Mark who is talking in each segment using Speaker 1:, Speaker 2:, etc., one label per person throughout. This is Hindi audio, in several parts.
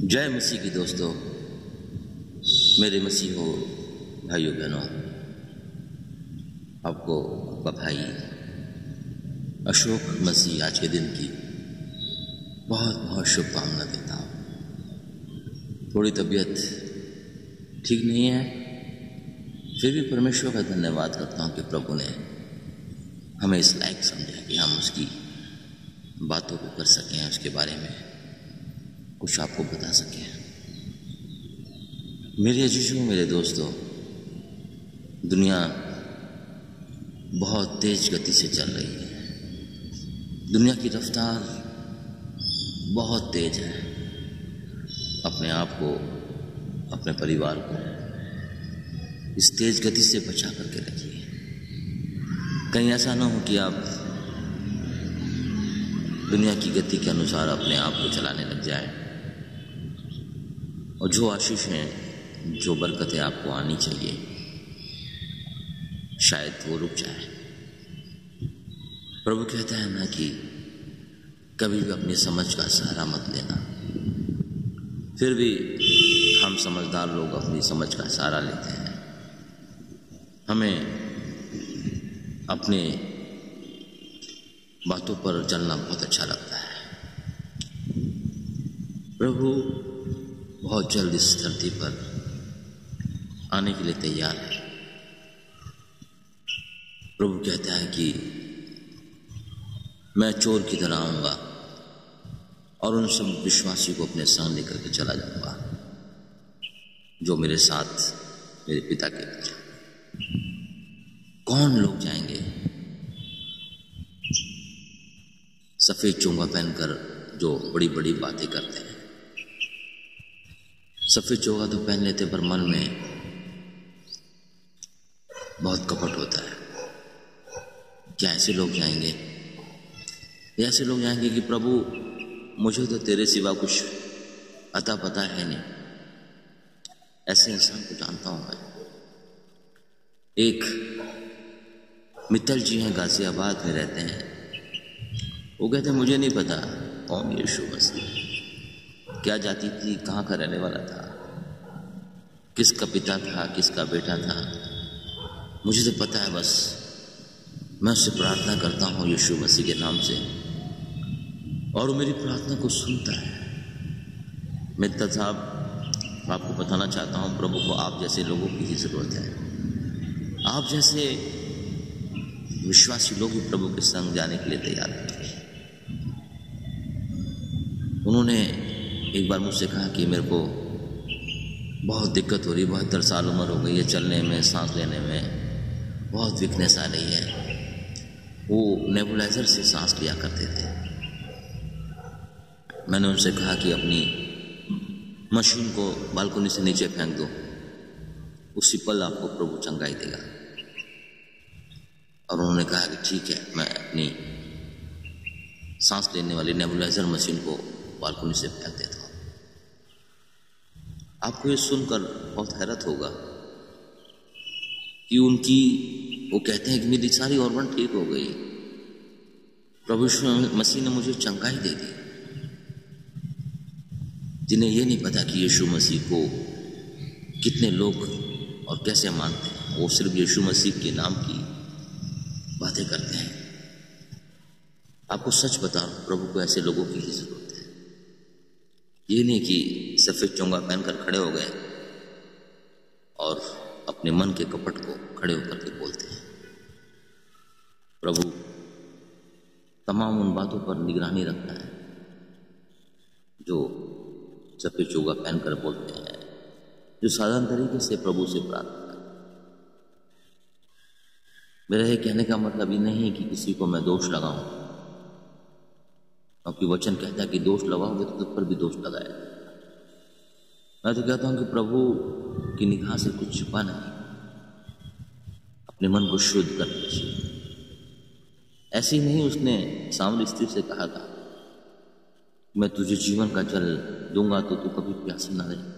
Speaker 1: जय मसीह की दोस्तों, मेरे मसीह हो भाइयों बहनों, आपको आपका भाई अशोक मसीह आज के दिन की बहुत बहुत शुभकामना देता हूँ। थोड़ी तबीयत ठीक नहीं है, फिर भी परमेश्वर का धन्यवाद करता हूँ कि प्रभु ने हमें इस लायक समझा कि हम उसकी बातों को कर सकें, उसके बारे में कुछ आपको बता सकें। मेरे अजीजों, मेरे दोस्तों, दुनिया बहुत तेज गति से चल रही है। दुनिया की रफ्तार बहुत तेज है। अपने आप को, अपने परिवार को इस तेज गति से बचा करके रखिए। कहीं ऐसा ना हो कि आप दुनिया की गति के अनुसार अपने आप को चलाने लग जाए और जो आशीष हैं, जो बरकतें आपको आनी चाहिए, शायद वो रुक जाए। प्रभु कहता है ना कि कभी भी अपनी समझ का सहारा मत लेना। फिर भी हम समझदार लोग अपनी समझ का सहारा लेते हैं। हमें अपने बातों पर चलना बहुत अच्छा लगता है। प्रभु बहुत जल्द इस धरती पर आने के लिए तैयार है। प्रभु कहता है कि मैं चोर की तरह आऊंगा और उन सब विश्वासी को अपने संग लेकर के चला जाऊंगा जो मेरे साथ मेरे पिता के पीछे। कौन लोग जाएंगे सफेद चोंगा पहनकर जो बड़ी बड़ी बातें करते हैं? सफेद चोगा तो पहन लेते पर मन में बहुत कपट होता है। क्या ऐसे लोग जाएंगे? ऐसे लोग जाएंगे कि प्रभु मुझे तो तेरे सिवा कुछ अता पता है नहीं। ऐसे इंसान को जानता हूं मैं। एक मित्तल जी हैं, गाजियाबाद में रहते हैं। वो कहते हैं मुझे नहीं पता कौन यीशु मसीह, क्या जाति थी, कहाँ का रहने वाला था, किसका पिता था, किसका बेटा था, मुझे तो पता है बस मैं उससे प्रार्थना करता हूँ यीशु मसीह के नाम से और वो मेरी प्रार्थना को सुनता है। मित्तल साहब, मैं आपको बताना चाहता हूँ प्रभु को आप जैसे लोगों की ही जरूरत है। आप जैसे विश्वासी लोग भी प्रभु के संग जाने के लिए तैयार हैं। उन्होंने एक बार मुझसे कहा कि मेरे को बहुत दिक्कत हो रही, 72 साल उम्र हो गई है, चलने में, सांस लेने में बहुत वीकनेस आ रही है। वो नेबुलाइजर से सांस लिया करते थे। मैंने उनसे कहा कि अपनी मशीन को बालकनी से नीचे फेंक दो, उसी पल आपको प्रभु चंगाई देगा। और उन्होंने कहा कि ठीक है, मैं अपनी सांस लेने वाली नेबुलाइजर मशीन को बालकनी से फेंक देता हूँ। आपको ये सुनकर बहुत हैरत होगा कि वो कहते हैं कि मेरी सारी ऑर्गन ठीक हो गई, प्रभु यीशु मसीह ने मुझे चंगाई दे दी। जिन्हें ये नहीं पता कि यीशु मसीह को कितने लोग और कैसे मानते हैं, वो सिर्फ यीशु मसीह के नाम की बातें करते हैं। आपको सच बताऊं, प्रभु को ऐसे लोगों की ही जरूरत है। ये नहीं कि सफेद चोंगा पहनकर खड़े हो गए और अपने मन के कपट को खड़े होकर के बोलते हैं। प्रभु तमाम उन बातों पर निगरानी रखता है जो सफेद चोगा पहनकर बोलते हैं, जो साधारण तरीके से प्रभु से प्रार्थना करते हैं। मेरा ये कहने का मतलब ये नहीं है कि किसी को मैं दोष लगाऊं, क्योंकि वचन कहता है कि दोष लगाओगे तो तुझ पर भी दोष लगाए। मैं तो कहता हूं कि प्रभु की निगाह से कुछ छुपा नहीं। अपने मन को शुद्ध कर लीजिए। ऐसे ही नहीं उसने सामरी स्त्री से कहा था, मैं तुझे जीवन का जल दूंगा तो तू कभी प्यासी ना रहे।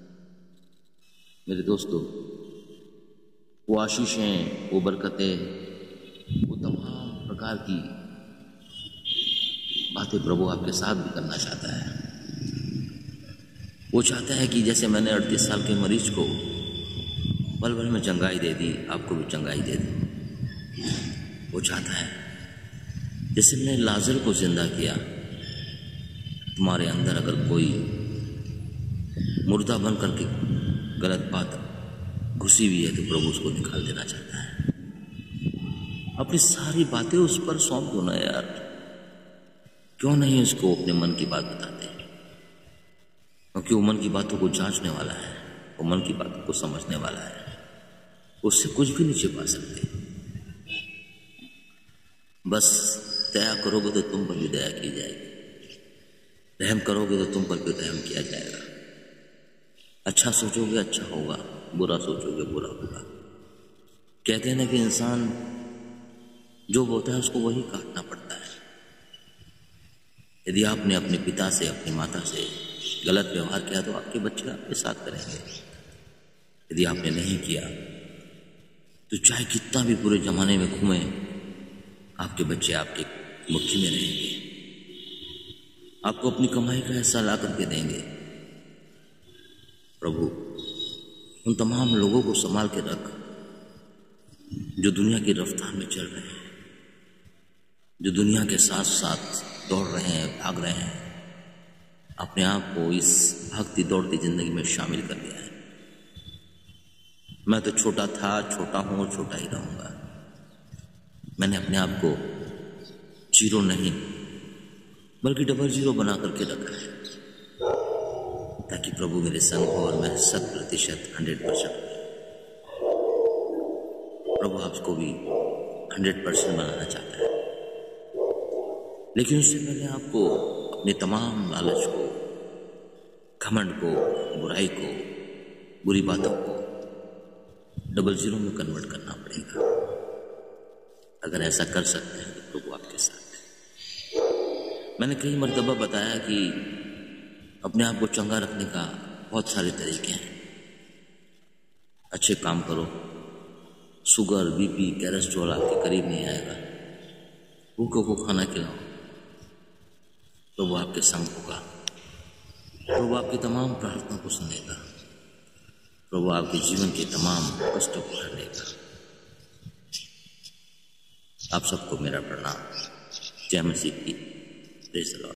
Speaker 1: मेरे दोस्तों, वो आशीषें, वो बरकतें, वो तमाम प्रकार की बातें प्रभु आपके साथ भी करना चाहता है। वो चाहता है कि जैसे मैंने 38 साल के मरीज को पल भर में चंगाई दे दी, आपको भी चंगाई दे दी। वो चाहता है जैसे मैंने लाजर को जिंदा किया, तुम्हारे अंदर अगर कोई मुर्दा बन करके गलत बात घुसी हुई है तो प्रभु उसको निकाल देना चाहता है। अपनी सारी बातें उस पर सौंप दो ना यार। क्यों नहीं उसको अपने मन की बात बताते? क्योंकि वो मन की बातों को जांचने वाला है, वो मन की बातों को समझने वाला है, उससे कुछ भी नहीं छिपा सकते। बस दया करोगे तो तुम पर भी दया की जाएगी, रहम करोगे तो तुम पर भी रहम किया जाएगा। अच्छा सोचोगे अच्छा होगा, बुरा सोचोगे बुरा होगा। कहते हैं ना कि इंसान जो बोता है उसको वही काटना पड़ता है। यदि आपने अपने पिता से, अपनी माता से गलत व्यवहार किया तो आपके बच्चे आपके साथ करेंगे। यदि आपने नहीं किया तो चाहे कितना भी पूरे जमाने में घूमे, आपके बच्चे आपके मुट्ठी में रहेंगे, आपको अपनी कमाई का हिस्सा ला करके देंगे। प्रभु उन तमाम लोगों को संभाल के रख जो दुनिया की रफ्तार में चल रहे हैं, जो दुनिया के साथ साथ दौड़ रहे हैं, भाग रहे हैं, अपने आप को इस भागती दौड़ती जिंदगी में शामिल कर लिया है। मैं तो छोटा था, छोटा हूं और छोटा ही रहूंगा। मैंने अपने आप को 0 नहीं बल्कि 00 बना करके रखा है, ताकि प्रभु मेरे संग हो और मैं 100% 100%। प्रभु आपको भी 100% बनाना चाहता है, लेकिन उससे पहले आपको अपने तमाम लालच को, घमंड को, बुराई को, बुरी बातों को 00 में कन्वर्ट करना पड़ेगा। अगर ऐसा कर सकते हैं तो प्रभु आपके साथ है। मैंने कई मर्तबा बताया कि अपने आप को चंगा रखने का बहुत सारे तरीके हैं। अच्छे काम करो, शुगर, बीपी, कोलेस्ट्रॉल आपके करीब नहीं आएगा। भूखों को खाना खिलाओ, प्रभु आपके संग होगा। प्रभु आपकी तमाम प्रार्थना को सुनेगा। प्रभु आपके जीवन के तमाम कष्टों को हर लेगा। आप सबको मेरा प्रणाम। जय मसीह की। Praise the Lord.